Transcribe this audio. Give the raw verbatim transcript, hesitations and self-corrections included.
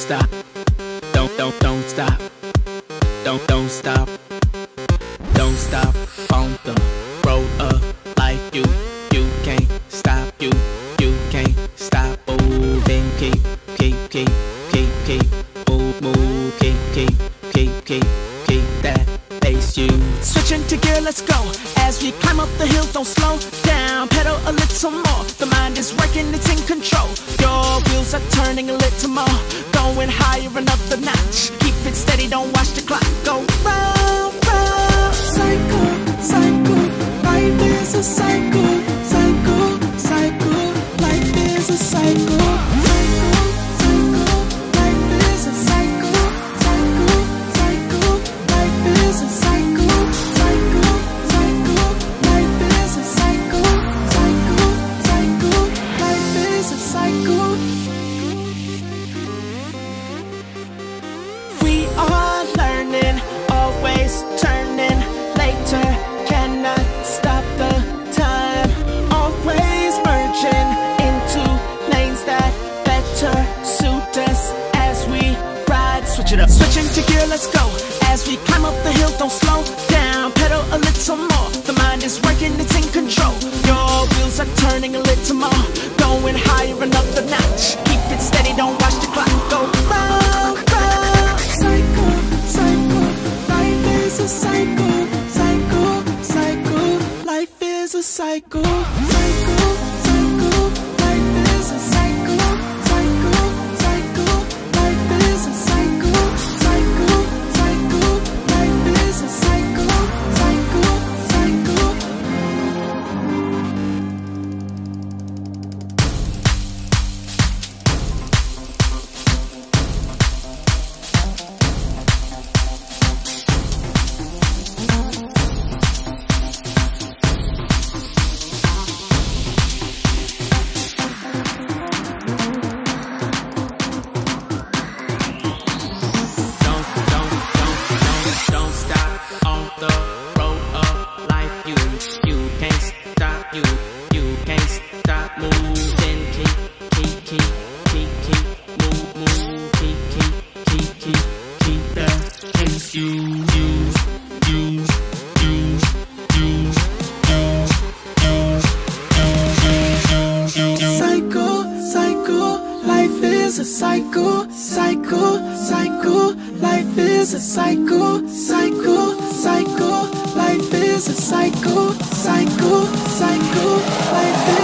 stop. Don't, don't, don't stop. Don't, don't stop. Don't stop on the road of life. You, you can't stop. You, you can't stop moving. Keep, keep, keep, keep, keep, move, move. Keep, keep, keep, keep, keep that pace. You switching to gear, let's go. As we climb up the hill, don't slow down. Pedal a little more. The mind is working, it's in control. Your wheels are turning a little more. Going higher, another notch. Keep it steady, don't watch the clock go round, round. Cycle, cycle, life is a cycle. Cycle, cycle, life is a cycle. Cycle, cycle, life is a cycle. Cycle, cycle, life is a cycle. Cycle, cycle, life is a cycle. Cycle, cycle, life is a cycle. We are learning, always turning. Later, cannot stop the time. Always merging into lanes that better suit us as we ride. Switch it up, switching to gear, let's go. As we climb up the hill, don't slow down. Pedal a little more. The mind is working, it's in control. Your wheels are turning a little more. Going higher, another notch. Keep it steady, don't watch the clock go round, round. Cycle, cycle, life is a cycle. Cycle, cycle, life is a cycle. Cycle, cycle, life is a cycle. Cycle, cycle, life is a cycle. Cycle, cycle, life is a cycle. Cycle, cycle. Don't, don't, don't, don't, don't stop on the road of life. You, you can't stop. You, you can't stop moving. Keep, keep, keep, keep, keep, move, move. Keep, keep, keep, keep, keep the pace. You use, use, use, use, use, use, use, use. Cycle, cycle, life is a cycle. Cycle, cycle, life is a cycle. Cycle, cycle, life is a cycle. Cycle, cycle, life is